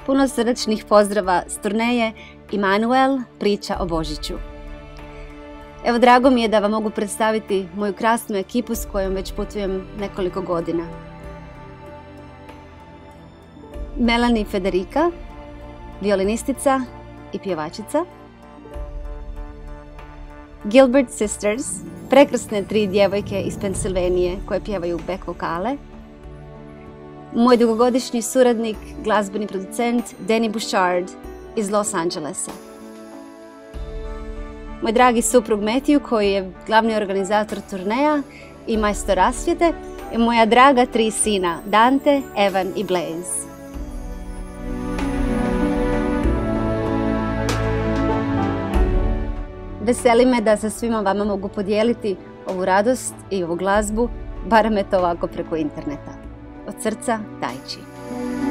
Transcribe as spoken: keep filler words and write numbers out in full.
Puno srdačnih pozdrava s turneje Emmanuel, priča o Božiću. Evo, drago mi je da vam mogu predstaviti moju krasnu ekipu s kojom već putujem nekoliko godina. Melanie Fedoryka, violinistica i pjevačica. Gilbert Sisters, prekrasne tri djevojke iz Pensilvenije koje pjevaju back vokale. Moj dugogodišnji suradnik, glazbeni producent Denny Bouchard iz Los Angelesa. Moj dragi suprug Matthew koji je glavni organizator turneja i majstor rasvjete i moja draga tri sina Dante, Evan i Blais. Veseli me da sa svima vama mogu podijeliti ovu radost i ovu glazbu, barem eto ovako preko interneta. Od srca, Tajci.